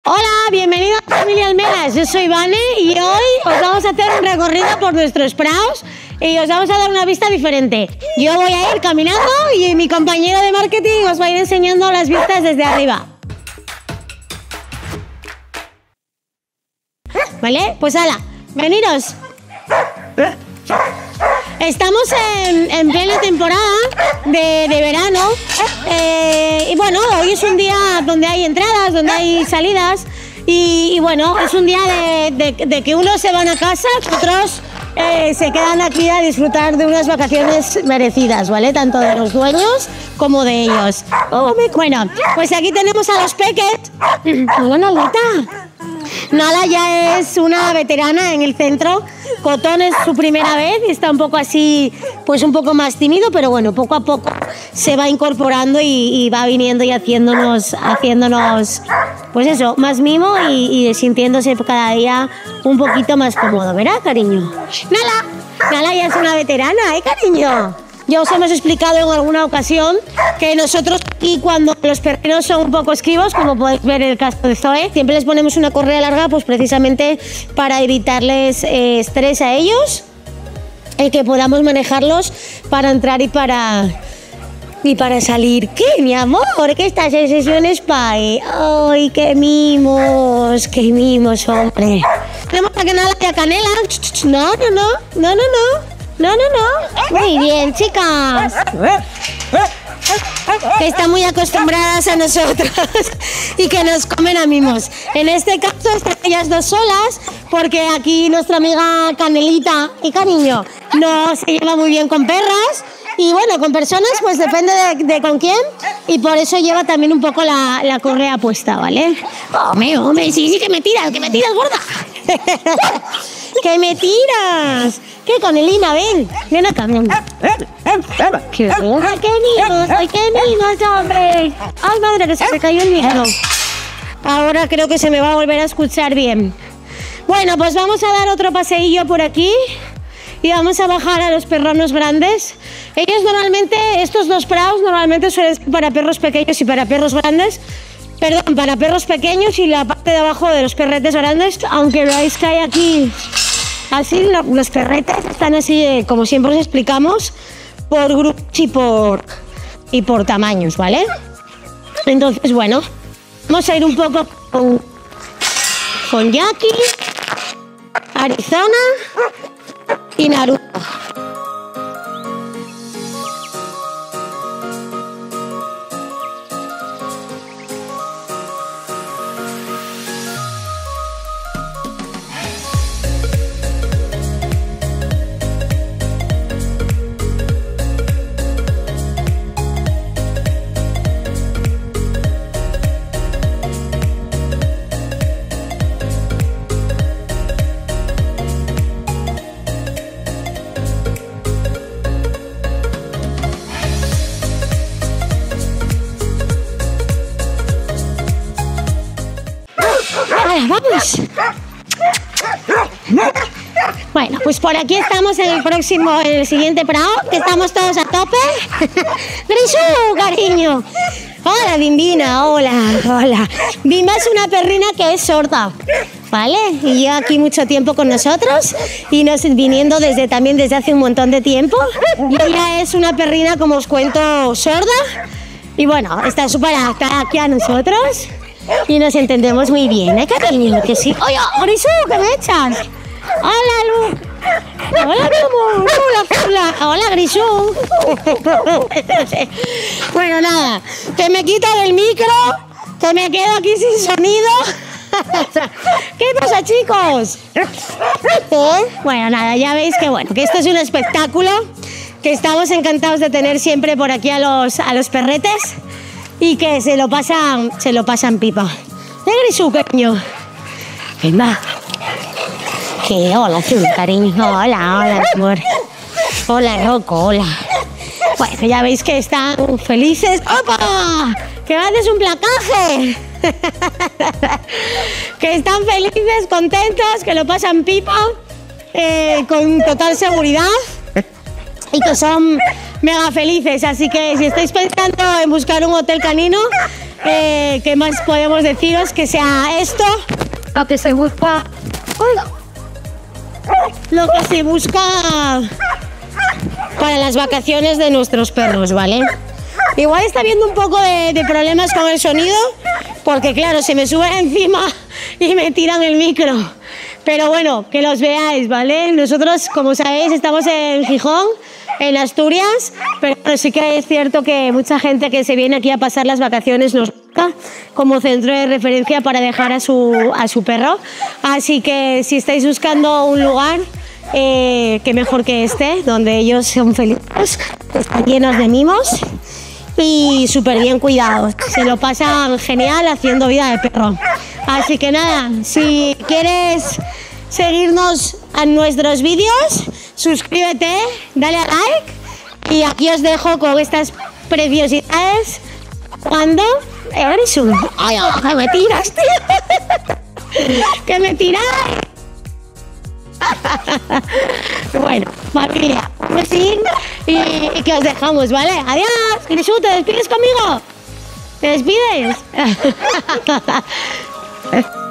Hola, bienvenidos a Familia Almenas. Yo soy Vane y hoy os vamos a hacer un recorrido por nuestros prados y os vamos a dar una vista diferente. Yo voy a ir caminando y mi compañero de marketing os va a ir enseñando las vistas desde arriba. ¿Vale? Pues hala, veniros. Estamos en plena temporada de verano y bueno, hoy es un día donde hay entradas, donde hay salidas y bueno, es un día de que unos se van a casa, otros se quedan aquí a disfrutar de unas vacaciones merecidas, ¿vale? Tanto de los dueños como de ellos. Bueno, pues aquí tenemos a los peques. Hola, Nalita. Nala ya es una veterana en el centro. Cotón es su primera vez y está un poco así, pues un poco más tímido, pero bueno, poco a poco se va incorporando y va viniendo y haciéndonos, pues eso, más mimo y sintiéndose cada día un poquito más cómodo, ¿verdad, cariño? Nala ya es una veterana, ¿eh, cariño? Ya os hemos explicado en alguna ocasión que nosotros aquí cuando los perros son un poco esquivos, como podéis ver en el caso de Zoe, siempre les ponemos una correa larga pues precisamente para evitarles estrés a ellos y que podamos manejarlos para entrar y para salir. ¿Qué, mi amor? ¿Qué estás en sesiones PAE? ¡Ay, qué mimos! ¡Qué mimos, hombre! Tenemos a Nala y a Canela. No. Muy bien, chicas. Que están muy acostumbradas a nosotros y que nos comen a mimos. En este caso están ellas dos solas porque aquí nuestra amiga Canelita y cariño no se lleva muy bien con perras y bueno, con personas pues depende de con quién y por eso lleva también un poco la correa puesta, ¿vale? Hombre, sí, que me tiras, gorda. ¡Que me tiras! ¿Qué, Canelina? Ven acá, ven. ¡Qué niños! ¡Ay, qué niños, hombre! ¡Ay, madre, que se me cayó el micro! Ahora creo que se me va a volver a escuchar bien. Bueno, pues vamos a dar otro paseillo por aquí y vamos a bajar a los perronos grandes. Ellos normalmente, estos dos prados normalmente suelen ser para perros pequeños y para perros grandes. Perdón, para perros pequeños y la parte de abajo de los perretes grandes, aunque veáis que hay aquí así, los perretes están así, como siempre os explicamos, por grupos y por tamaños, ¿vale? Entonces, bueno, vamos a ir un poco con Jackie, Arizona y Naruto. ¡Vamos! Bueno, pues por aquí estamos en el siguiente prado, que estamos todos a tope. ¡Grisú, cariño! Hola, Bimbina, hola. Bimba es una perrina que es sorda, ¿vale? Y lleva aquí mucho tiempo con nosotros y nos viniendo también desde hace un montón de tiempo. Y ella es una perrina, como os cuento, sorda. Y bueno, está súper adaptada aquí a nosotros. Y nos entendemos muy bien, ¿eh, cariño? Que sí. ¡Oye, Grisú, que me echas! ¡Hola, Lu! ¡Hola, Lu! ¡Hola, Grisú! Bueno, nada, que me quito del micro, que me quedo aquí sin sonido. ¿Qué pasa, chicos? Bueno, nada, ya veis que esto es un espectáculo, que estamos encantados de tener siempre por aquí a los perretes. Y que se lo pasan pipa. ¿Eh, Grisú, cariño? Venga. Que hola, sí, cariño. Hola, amor. Hola, Rocco, hola. Bueno, ya veis que están felices. ¡Opa! ¡Que haces un placaje! Que están felices, contentos, que lo pasan pipa, con total seguridad. Y que son mega felices, así que si estáis pensando en buscar un hotel canino, ¿Qué más podemos deciros? Que sea esto lo que se busca. Lo que se busca para las vacaciones de nuestros perros, ¿vale? Igual está habiendo un poco de problemas con el sonido, porque claro, se me suben encima y me tiran el micro. Pero bueno, que los veáis, ¿vale? Nosotros, como sabéis, estamos en Gijón, en Asturias, pero sí que es cierto que mucha gente que se viene aquí a pasar las vacaciones nos busca como centro de referencia para dejar a su perro. Así que si estáis buscando un lugar, que mejor que este, donde ellos son felices, están llenos de mimos y súper bien cuidados. Se lo pasan genial haciendo vida de perro. Así que nada, si quieres seguirnos en nuestros vídeos, suscríbete, dale a like y aquí os dejo con estas preciosidades. Cuando eres un... ¡Ay, que me tiras, tío! ¡Que me tiras! Bueno, familia, un besín y que os dejamos, ¿vale? Adiós. Grisú, ¿te despides conmigo? ¿Te despides?